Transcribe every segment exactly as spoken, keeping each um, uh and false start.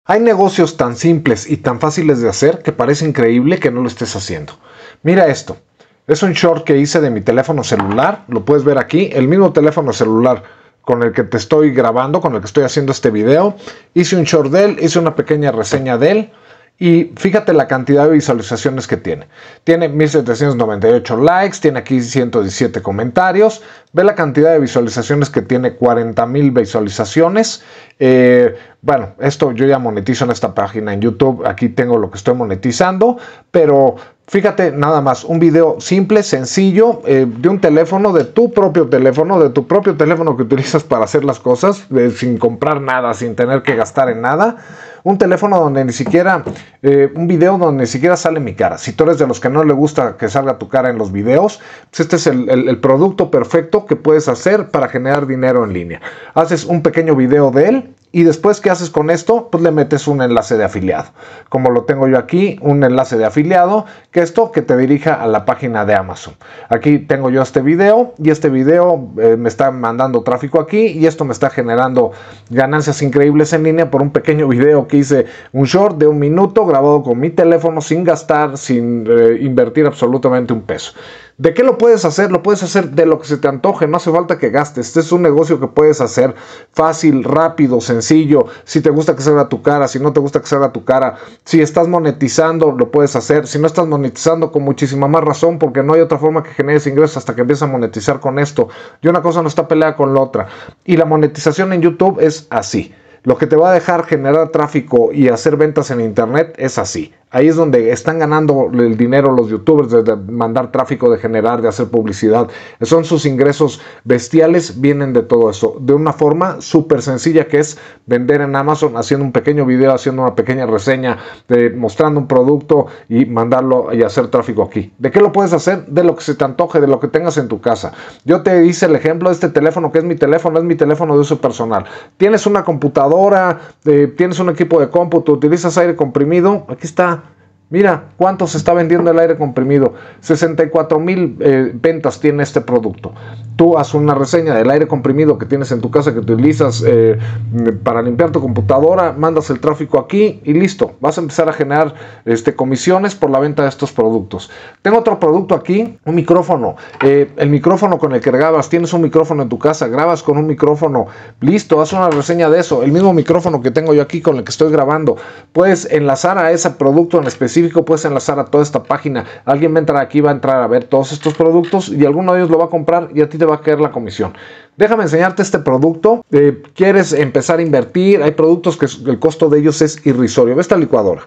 Hay negocios tan simples y tan fáciles de hacer que parece increíble que no lo estés haciendo. Mira esto. Es un short que hice de mi teléfono celular. Lo puedes ver aquí. El mismo teléfono celular con el que te estoy grabando, con el que estoy haciendo este video. Hice un short de él, hice una pequeña reseña de él. Y fíjate la cantidad de visualizaciones que tiene. Tiene mil setecientos noventa y ocho likes, tiene aquí ciento diecisiete comentarios. Ve la cantidad de visualizaciones que tiene, cuarenta mil visualizaciones. Eh, bueno, esto yo ya monetizo en esta página en YouTube. Aquí tengo lo que estoy monetizando. Pero fíjate nada más, un video simple, sencillo, eh, de un teléfono, de tu propio teléfono, de tu propio teléfono que utilizas para hacer las cosas, de, sin comprar nada, sin tener que gastar en nada. Un teléfono donde ni siquiera, eh, un video donde ni siquiera sale mi cara. Si tú eres de los que no le gusta que salga tu cara en los videos, pues este es el, el, el producto perfecto que puedes hacer para generar dinero en línea. Haces un pequeño video de él. Y después, ¿qué haces con esto? Pues le metes un enlace de afiliado. Como lo tengo yo aquí, un enlace de afiliado, que esto que te dirija a la página de Amazon. Aquí tengo yo este video y este video eh, me está mandando tráfico aquí y esto me está generando ganancias increíbles en línea por un pequeño video que hice, un short de un minuto grabado con mi teléfono sin gastar, sin eh, invertir absolutamente un peso. ¿De qué lo puedes hacer? Lo puedes hacer de lo que se te antoje, no hace falta que gastes. Este es un negocio que puedes hacer fácil, rápido, sencillo. Si te gusta que salga tu cara, si no te gusta que salga tu cara, si estás monetizando, lo puedes hacer. Si no estás monetizando, con muchísima más razón, porque no hay otra forma que generes ingresos hasta que empieces a monetizar con esto. Y una cosa no está peleada con la otra. Y la monetización en YouTube es así. Lo que te va a dejar generar tráfico y hacer ventas en internet es así. Ahí es donde están ganando el dinero los youtubers, de mandar tráfico, de generar, de hacer publicidad. Son sus ingresos bestiales, vienen de todo eso. De una forma súper sencilla que es vender en Amazon, haciendo un pequeño video, haciendo una pequeña reseña, de, mostrando un producto y mandarlo y hacer tráfico aquí. ¿De qué lo puedes hacer? De lo que se te antoje, de lo que tengas en tu casa. Yo te hice el ejemplo de este teléfono, que es mi teléfono, es mi teléfono de uso personal. Tienes una computadora, eh, tienes un equipo de cómputo, utilizas aire comprimido, aquí está. Mira cuánto se está vendiendo el aire comprimido. sesenta y cuatro mil eh, ventas tiene este producto. Tú haz una reseña del aire comprimido que tienes en tu casa, que utilizas eh, para limpiar tu computadora, mandas el tráfico aquí y listo. Vas a empezar a generar este, comisiones por la venta de estos productos. Tengo otro producto aquí, un micrófono. Eh, el micrófono con el que grabas, tienes un micrófono en tu casa, grabas con un micrófono, listo, haz una reseña de eso. El mismo micrófono que tengo yo aquí con el que estoy grabando. Puedes enlazar a ese producto en específico. Puedes enlazar a toda esta página. Alguien va a entrar aquí, va a entrar a ver todos estos productos y alguno de ellos lo va a comprar y a ti te va a caer la comisión. Déjame enseñarte este producto. Eh, ¿Quieres empezar a invertir? Hay productos que el costo de ellos es irrisorio. Ve esta licuadora.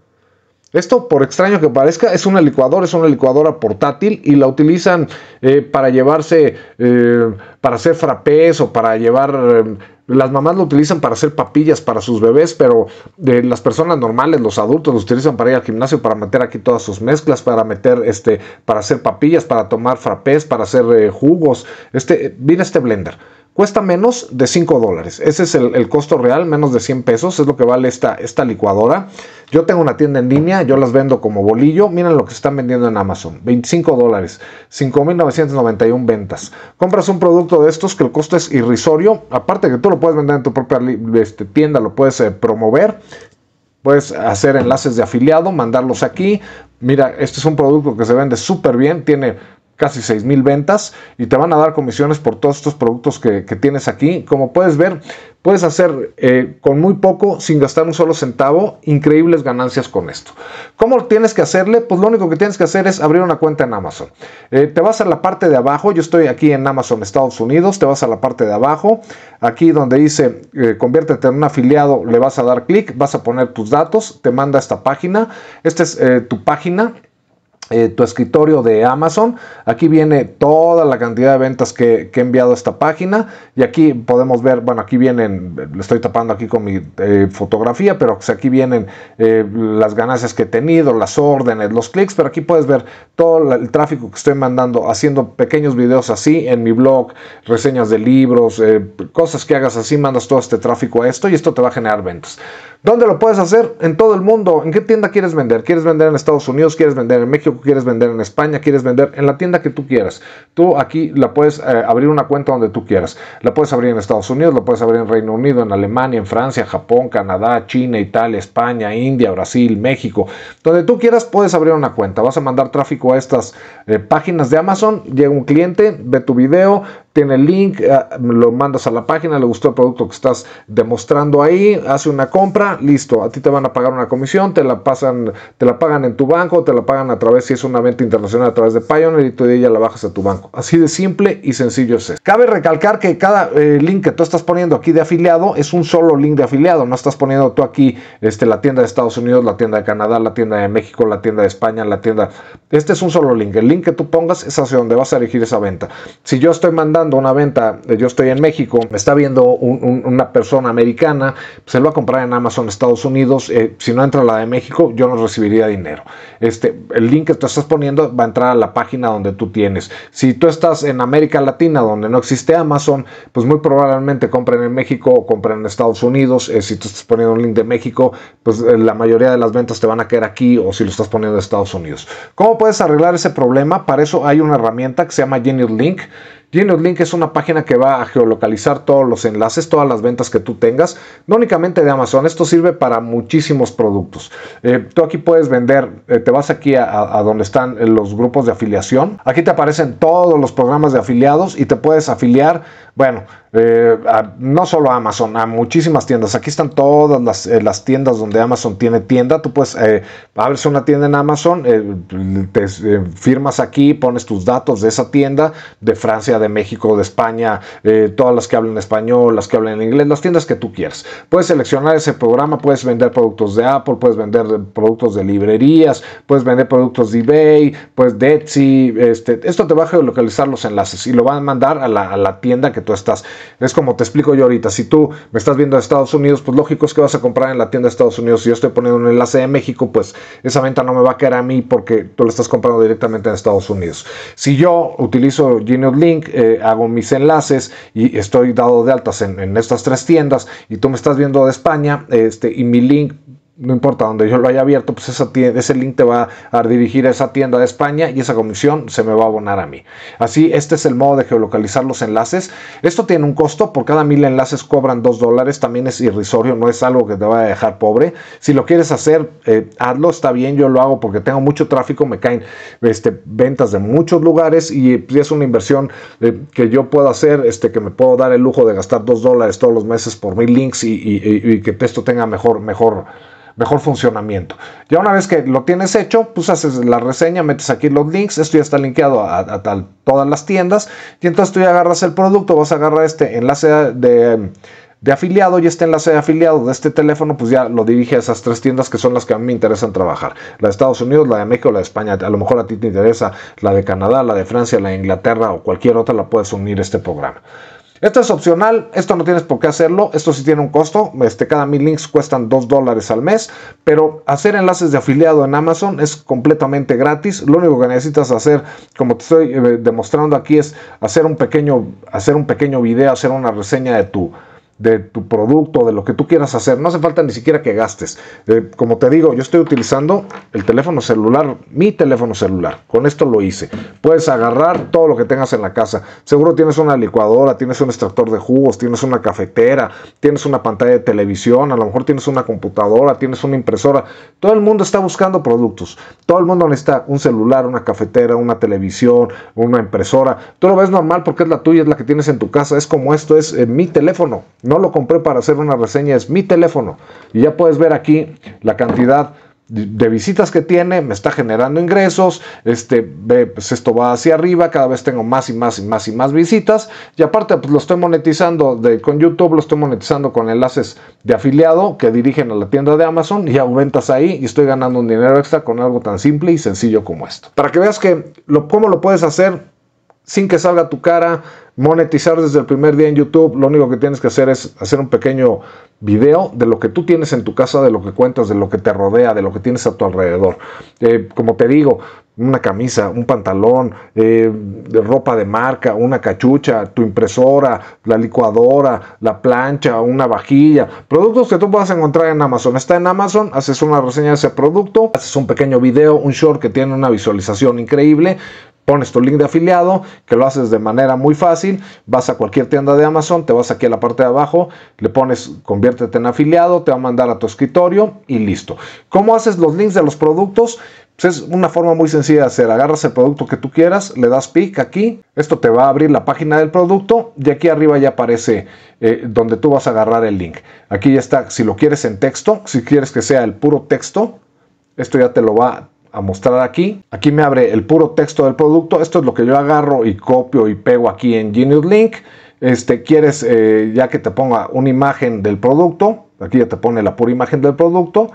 Esto, por extraño que parezca, es una licuadora, es una licuadora portátil y la utilizan eh, para llevarse, eh, para hacer frappés o para llevar... Eh, las mamás lo utilizan para hacer papillas para sus bebés, pero eh, las personas normales, los adultos, lo utilizan para ir al gimnasio, para meter aquí todas sus mezclas, para meter, este, para hacer papillas, para tomar frappés, para hacer eh, jugos. Este, mira este blender. Cuesta menos de cinco dólares. Ese es el, el costo real, menos de cien pesos. Es lo que vale esta, esta licuadora. Yo tengo una tienda en línea, yo las vendo como bolillo. Miren lo que están vendiendo en Amazon. veinticinco dólares. cinco mil novecientos noventa y uno ventas. Compras un producto de estos que el costo es irrisorio. Aparte que tú lo puedes vender en tu propia este, tienda, lo puedes eh, promover. Puedes hacer enlaces de afiliado, mandarlos aquí. Mira, este es un producto que se vende súper bien. Tiene casi seis mil ventas y te van a dar comisiones por todos estos productos que, que tienes aquí. Como puedes ver, puedes hacer eh, con muy poco, sin gastar un solo centavo, increíbles ganancias con esto. ¿Cómo tienes que hacerle? Pues lo único que tienes que hacer es abrir una cuenta en Amazon. Eh, te vas a la parte de abajo. Yo estoy aquí en Amazon Estados Unidos. Te vas a la parte de abajo. Aquí donde dice eh, conviértete en un afiliado, le vas a dar clic, vas a poner tus datos, te manda a esta página. Esta es eh, tu página. Eh, tu escritorio de Amazon. Aquí viene toda la cantidad de ventas que, que he enviado a esta página y aquí podemos ver, bueno, aquí vienen, le estoy tapando aquí con mi eh, fotografía, pero pues aquí vienen eh, las ganancias que he tenido, las órdenes, los clics, pero aquí puedes ver todo el tráfico que estoy mandando, haciendo pequeños videos así en mi blog, reseñas de libros, eh, cosas que hagas así, mandas todo este tráfico a esto y esto te va a generar ventas. ¿Dónde lo puedes hacer? En todo el mundo. ¿En qué tienda quieres vender? ¿Quieres vender en Estados Unidos? ¿Quieres vender en México? ¿Quieres vender en España? ¿Quieres vender en la tienda que tú quieras? Tú aquí la puedes eh, abrir una cuenta donde tú quieras. La puedes abrir en Estados Unidos, la puedes abrir en Reino Unido, en Alemania, en Francia, Japón, Canadá, China, Italia, España, India, Brasil, México. Donde tú quieras puedes abrir una cuenta. Vas a mandar tráfico a estas eh, páginas de Amazon. Llega un cliente, ve tu video, tiene el link, eh, lo mandas a la página, le gustó el producto que estás demostrando ahí, hace una compra, listo, a ti te van a pagar una comisión, te la pasan, te la pagan en tu banco, te la pagan a través, si es una venta internacional, a través de Payoneer, y tú de ella la bajas a tu banco. Así de simple y sencillo es esto. Cabe recalcar que cada eh, link que tú estás poniendo aquí de afiliado es un solo link de afiliado, no estás poniendo tú aquí este, la tienda de Estados Unidos, la tienda de Canadá, la tienda de México, la tienda de España, la tienda... Este es un solo link, el link que tú pongas es hacia donde vas a dirigir esa venta. Si yo estoy mandando una venta, yo estoy en México, me está viendo un, un, una persona americana, se lo va a comprar en Amazon Estados Unidos, eh, si no entra la de México, yo no recibiría dinero. Este, el link que tú estás poniendo va a entrar a la página donde tú tienes. Si tú estás en América Latina, donde no existe Amazon, pues muy probablemente compren en México o compren en Estados Unidos. Eh, si tú estás poniendo un link de México, pues eh, la mayoría de las ventas te van a caer aquí, o si lo estás poniendo de Estados Unidos. ¿Cómo puedes arreglar ese problema? Para eso hay una herramienta que se llama Genius Link. Genius Link es una página que va a geolocalizar todos los enlaces, todas las ventas que tú tengas, no únicamente de Amazon. Esto sirve para muchísimos productos. Eh, tú aquí puedes vender, eh, te vas aquí a, a donde están los grupos de afiliación. Aquí te aparecen todos los programas de afiliados y te puedes afiliar, bueno, eh, a, no solo a Amazon, a muchísimas tiendas. Aquí están todas las, eh, las tiendas donde Amazon tiene tienda. Tú puedes eh, abres una tienda en Amazon, eh, te eh, firmas aquí, pones tus datos de esa tienda, de Francia, de México, de España, eh, todas las que hablan español, las que hablan inglés, las tiendas que tú quieras. Puedes seleccionar ese programa, puedes vender productos de Apple, puedes vender productos de librerías, puedes vender productos de eBay, pues de Etsy. Este, esto te va a geolocalizar los enlaces y lo van a mandar a la, a la tienda que tú estás. Es como te explico yo ahorita. Si tú me estás viendo de Estados Unidos, pues lógico es que vas a comprar en la tienda de Estados Unidos. Si yo estoy poniendo un enlace de México, pues esa venta no me va a caer a mí porque tú lo estás comprando directamente en Estados Unidos. Si yo utilizo Genius Link, eh, hago mis enlaces y estoy dado de altas en, en estas tres tiendas, y tú me estás viendo de España, este, y mi link, no importa donde yo lo haya abierto, pues esa tienda, ese link te va a dirigir a esa tienda de España y esa comisión se me va a abonar a mí. Así, este es el modo de geolocalizar los enlaces. Esto tiene un costo, por cada mil enlaces cobran dos dólares, también es irrisorio, no es algo que te vaya a dejar pobre. Si lo quieres hacer, eh, hazlo, está bien, yo lo hago porque tengo mucho tráfico, me caen este, ventas de muchos lugares y pues, es una inversión eh, que yo puedo hacer, este, que me puedo dar el lujo de gastar dos dólares todos los meses por mil links y, y, y, y que esto tenga mejor, mejor mejor funcionamiento. Ya una vez que lo tienes hecho, pues haces la reseña, metes aquí los links, esto ya está linkeado a, a, a todas las tiendas, y entonces tú ya agarras el producto, vas a agarrar este enlace de, de afiliado, y este enlace de afiliado de este teléfono, pues ya lo dirige a esas tres tiendas que son las que a mí me interesan trabajar. La de Estados Unidos, la de México, la de España. A lo mejor a ti te interesa la de Canadá, la de Francia, la de Inglaterra o cualquier otra, la puedes unir a este programa. Esto es opcional, esto no tienes por qué hacerlo, esto sí tiene un costo, este, cada mil links cuestan dos dólares al mes, pero hacer enlaces de afiliado en Amazon es completamente gratis. Lo único que necesitas hacer, como te estoy eh, demostrando aquí, es hacer un pequeño, hacer un pequeño video, hacer una reseña de tu, de tu producto, de lo que tú quieras hacer. No hace falta ni siquiera que gastes. Eh, como te digo, yo estoy utilizando el teléfono celular, mi teléfono celular. Con esto lo hice. Puedes agarrar todo lo que tengas en la casa. Seguro tienes una licuadora, tienes un extractor de jugos, tienes una cafetera, tienes una pantalla de televisión, a lo mejor tienes una computadora, tienes una impresora. Todo el mundo está buscando productos. Todo el mundo necesita un celular, una cafetera, una televisión, una impresora. Tú lo ves normal porque es la tuya, es la que tienes en tu casa. Es como esto, es eh, mi teléfono. No lo compré para hacer una reseña, es mi teléfono. Y ya puedes ver aquí la cantidad de visitas que tiene, me está generando ingresos, este, ve, pues esto va hacia arriba, cada vez tengo más y más y más y más visitas, y aparte pues lo estoy monetizando de, con YouTube, lo estoy monetizando con enlaces de afiliado que dirigen a la tienda de Amazon, y hago ventas ahí y estoy ganando un dinero extra con algo tan simple y sencillo como esto. Para que veas que lo, cómo lo puedes hacer sin que salga tu cara, monetizar desde el primer día en YouTube. Lo único que tienes que hacer es hacer un pequeño video de lo que tú tienes en tu casa, de lo que cuentas, de lo que te rodea, de lo que tienes a tu alrededor. Eh, como te digo, una camisa, un pantalón, eh, de ropa de marca, una cachucha, tu impresora, la licuadora, la plancha, una vajilla, productos que tú puedas encontrar en Amazon. Está en Amazon, haces una reseña de ese producto, haces un pequeño video, un short que tiene una visualización increíble, pones tu link de afiliado, que lo haces de manera muy fácil. Vas a cualquier tienda de Amazon, te vas aquí a la parte de abajo, le pones conviértete en afiliado, te va a mandar a tu escritorio y listo. ¿Cómo haces los links de los productos? Pues es una forma muy sencilla de hacer. Agarras el producto que tú quieras, le das pic aquí, esto te va a abrir la página del producto y aquí arriba ya aparece eh, donde tú vas a agarrar el link. Aquí ya está, si lo quieres en texto, si quieres que sea el puro texto, esto ya te lo va a a mostrar aquí. Aquí me abre el puro texto del producto. Esto es lo que yo agarro y copio y pego aquí en Genius Link. Este, quieres eh, ya que te ponga una imagen del producto, aquí ya te pone la pura imagen del producto.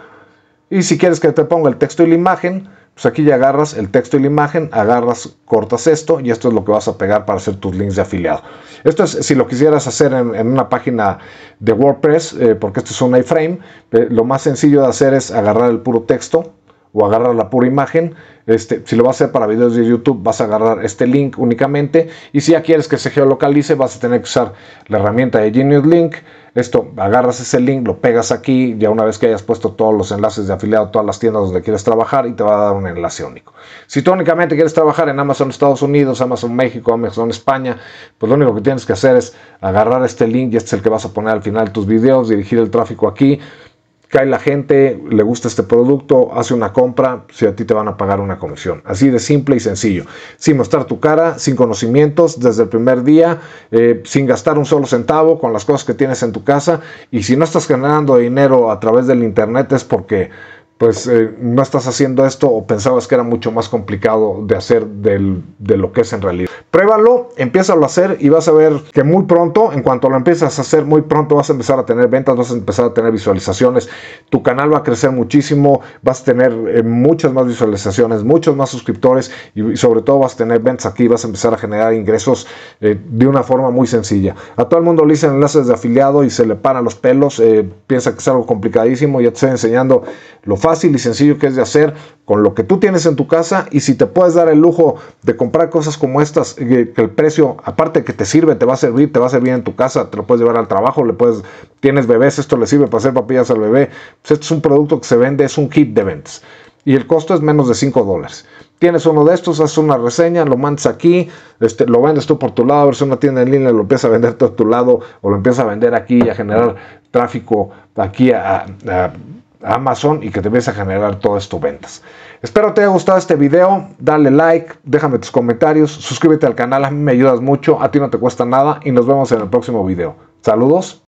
Y si quieres que te ponga el texto y la imagen, pues aquí ya agarras el texto y la imagen, agarras, cortas esto y esto es lo que vas a pegar para hacer tus links de afiliado. Esto es si lo quisieras hacer en, en una página de WordPress, eh, porque esto es un iframe. Eh, lo más sencillo de hacer es agarrar el puro texto o agarrar la pura imagen. Este, si lo vas a hacer para videos de YouTube, vas a agarrar este link únicamente, y si ya quieres que se geolocalice, vas a tener que usar la herramienta de Genius Link. Esto, agarras ese link, lo pegas aquí, ya una vez que hayas puesto todos los enlaces de afiliado, todas las tiendas donde quieres trabajar, y te va a dar un enlace único. Si tú únicamente quieres trabajar en Amazon Estados Unidos, Amazon México, Amazon España, pues lo único que tienes que hacer es agarrar este link, y este es el que vas a poner al final de tus videos, dirigir el tráfico aquí. Cae la gente, le gusta este producto, hace una compra, si a ti te van a pagar una comisión. Así de simple y sencillo. Sin mostrar tu cara, sin conocimientos, desde el primer día, eh, sin gastar un solo centavo, con las cosas que tienes en tu casa. Y si no estás generando dinero a través del internet es porque pues eh, no estás haciendo esto o pensabas que era mucho más complicado de hacer del, de lo que es en realidad. Pruébalo, empiézalo a hacer y vas a ver que muy pronto, en cuanto lo empiezas a hacer, muy pronto vas a empezar a tener ventas, vas a empezar a tener visualizaciones, tu canal va a crecer muchísimo, vas a tener eh, muchas más visualizaciones, muchos más suscriptores y, y sobre todo vas a tener ventas aquí, vas a empezar a generar ingresos eh, de una forma muy sencilla. A todo el mundo le dicen enlaces de afiliado y se le paran los pelos, eh, piensa que es algo complicadísimo. Ya te estoy enseñando lo fácil y sencillo que es de hacer con lo que tú tienes en tu casa, y si te puedes dar el lujo de comprar cosas como estas, que, que el precio, aparte que te sirve, te va a servir, te va a servir en tu casa, te lo puedes llevar al trabajo, le puedes, tienes bebés, esto le sirve para hacer papillas al bebé, pues esto es un producto que se vende, es un kit de ventas, y el costo es menos de cinco dólares. Tienes uno de estos, haces una reseña, lo mandas aquí, este, lo vendes tú por tu lado, a ver si una tienda en línea lo empieza a vender por tu lado, o lo empieza a vender aquí y a generar tráfico aquí a, a Amazon, y que te empiece a generar todo esto ventas. Espero te haya gustado este video, dale like, déjame tus comentarios, suscríbete al canal, a mí me ayudas mucho, a ti no te cuesta nada, y nos vemos en el próximo video. Saludos.